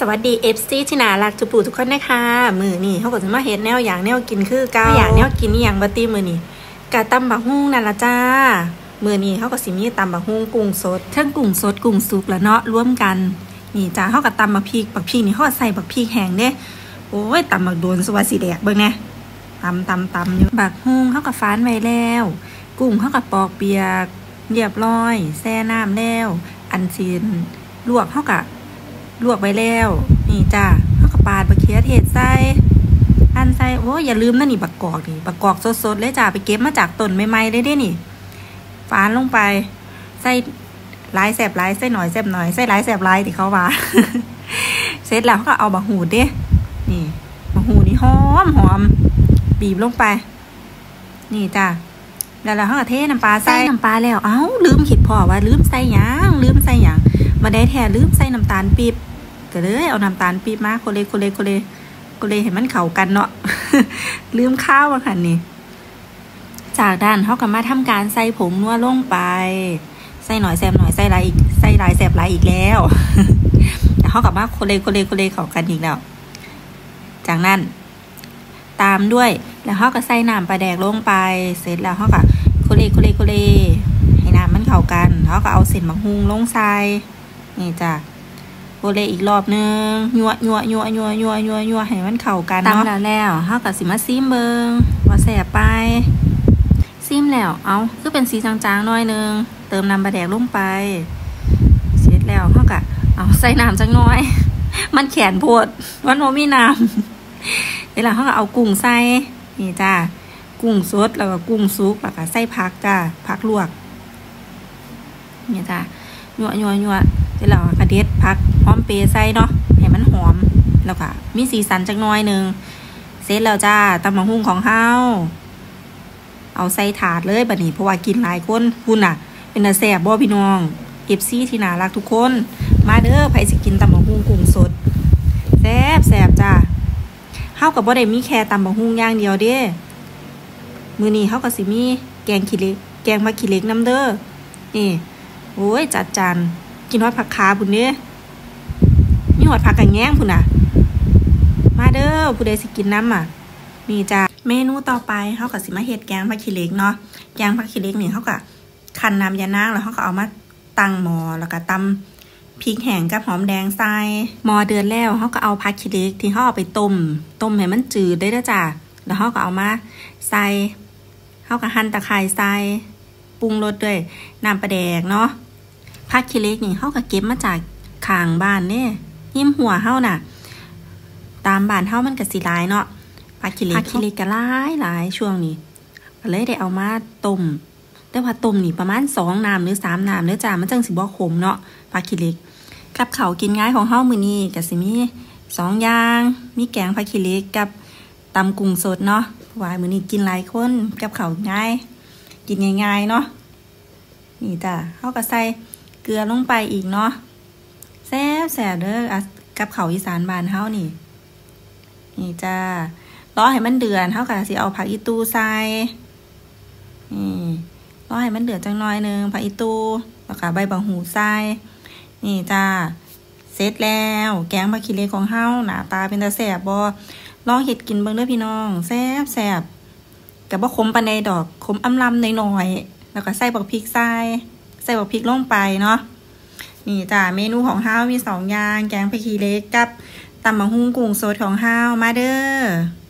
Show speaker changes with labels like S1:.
S1: สวัสดีFCที่น่ารักจุปู่ทุกคนนะคะมือนี่เขาก็จะมาเฮ็ดแนวอย่างแนวกินคือเก่าอย่างแนวกินนี่อย่างบัตตี้มือนี่กะตำบักฮุ่งนั่นละจ้ามือนี่เขาก็สิมีตำบักฮุ่งกุ้งสดทั้งกุ้งสดกุ้งสุกแล้วเนาะร่วมกันนี่จ้าเขาก็ตำบักพริกนี่เขาก็ใส่บักพริกแห้งเด้โอ้ยตำบักโดนสวัสดิ์สีแดกเบิ่งแน่ตำอยู่บักฮุ่งเขาก็ฟ้านไว้แล้วกุ้งเขาก็ปอกเปียกเรียบร้อยแช่น้ำแล้วอันซีนลวกเขาก็ลวกไว้แล้วนี่จ้าเขาก็ปาดบักเขือเทศใส่หั่นใส่โอ้ยอย่าลืมนะนี่บักกอกสดๆเลยจ้าไปเก็บมาจากต้นใหม่ๆเลยเด้นี่ฝานลงไปใส่หลายแสบหลายใส่หน่อยแสบหน่อยใส่หลายแสบหลายที่เขาว่า เสร็จแล้วเขาก็เอาบักหูดเด้นี่บักหูนี่หอมบีบลงไปนี่จ้าแล้วเขาก็เทน้ำปลาใส่น้ำปลาแล้วเอ้าลืมคิดพอว่าลืมใส่หยังมาได้แท้ลืมใส่น้ำตาลปี๊บก็เลยเอาน้ำตาลปี๊บมาโคเลเห็นมันเข้ากันเนาะ ลืมข้าวอ่ะค่ะนี่จากด้านเขาก็มาทำการใส่ผงนัวลงไปใส่หน่อยแสบหน่อยใส่หลายอีกใส่หลายแสบหลายอีกแล้ว แต่เขาก็มาโคเลเข้ากันอีกแล้วจากนั้นตามด้วยแล้วเขาก็ใส่น้ำปลาแดกลงไปเสร็จแล้วเขาก็โคเลให้น้ำมันเข้ากันเขาก็เอาเส้นบักฮุ่งลงใส่นี่จ้ะโคเลอีกรอบนึงยั่วให้มันเข้ากันเนาะตำแล้วเขาก็สิมาซิมเบิงว่าแสบไปซิมแล้วเอาคือเป็นสีจางๆหน่อยนึงเติมน้ำปลาแดกลงไปเสร็จแล้วเขาก็เอาใส่น้ำจังน้อย มันแขนโพดวันโนมีน้ำเดี๋ยวเขาก็เอากุ้งใส่นี่จ้ากุ้งสดแล้วก็กุ้งสุกแล้วก็ใส่ผักจ้าผักลวกนี่จ้ายั่วเดี๋ยวเราก็เด็ดผักหอมเปรย์ใส่เนาะให้มันหอมแล้วก็มีสีสันจักหน่อยนึงเสร็จแล้วจ้าตำบักหุ่งของเฮาเอาใส่ถาดเลยบัดนี้เพราะว่ากินหลายคนคุณน่ะเป็นแซ่บบ่พี่น้องFCที่น่ารักทุกคนมาเด้อไผสิกินตำบักหุ่งกุ้งสดแซ่บจ้าเฮากับบ่ได้มีแค่ตำบักหุ่งอย่างเดียวเด้มื้อนี้เฮาก็สิมีแกงขี้เหล็กแกงผักขี้เหล็กนำเด้อนี่โอ้ยจัดจานกินฮอดผักขาพุ่นเด้มีฮอดผักกะแยงพุ่นน่ะมาเด้อผู้ใดสิกินน้ำอ่ะนี่จ้าเมนูต่อไปเฮาก็สิมาเฮ็ดแกงผักขี้เหล็กเนาะแกงผักขี้เหล็กนี่เฮาก็คั่นน้ำยานางแล้วเฮาก็เอามาตั้งหม้อแล้วก็ตำพริกแห้งกับหอมแดงใส่หม้อเดือดแล้วเฮาก็เอาผักขี้เหล็กที่เฮาเอาไปต้มให้มันจืดได้เด้อจ้าแล้วเฮาก็เอามาใส่เฮาก็หั่นตะไคร้ใส่ปรุงรสด้วยน้ำปลาแดกเนาะผักขี้เหล็กนี่เฮาก็เก็บมาจากข้างบ้านนี่หิ้มหัวเฮาน่ะตามบ้านเฮามันก็สิหลายเนาะผักขี้เหล็กก็หลายช่วงนี้ก็เลยได้เอามาต้มแต่ว่าต้มนี่ประมาณ2น้ำหรือ3น้ำเด้อจ้ามันจังสิบ่ขมเนาะผักขี้เหล็กกับข้าวกินง่ายของเฮามื้อนี้ก็สิมี2อย่างมีแกงผักขี้เหล็กกับตำกุ้งสดเนาะว่ามื้อนี้กินหลายคนกับข้าวง่ายกินง่ายๆเนาะนี่จ้ะเฮาก็ใส่เกลือลงไปอีกเนาะแซ่บเด้อกับข้าวอีสานบ้านเฮานี่จ้ารอให้มันเดือดเฮาก็สิเอาผักอีตูใส่รอให้มันเดือดจังหน่อยนึงผักอีตูแล้วก็ใบบักหูใส่นี่จ้าเสร็จแล้วแกงผักขี้เหล็กของเฮาหน้าตาเป็นตาแซ่บบ่ลองเฮ็ดกินเบิ่งเด้อพี่น้องแซ่บก็บ่ขมปานใดดอกขมอำลำน้อยๆแล้วก็ใส่บักพริกใส่บักพริกลงไปเนาะนี่จ้าเมนูของเฮามี2อย่างแกงผักขี้เหล็กกับตำบักหุ่งกุ้งสดของเฮามาเด้อ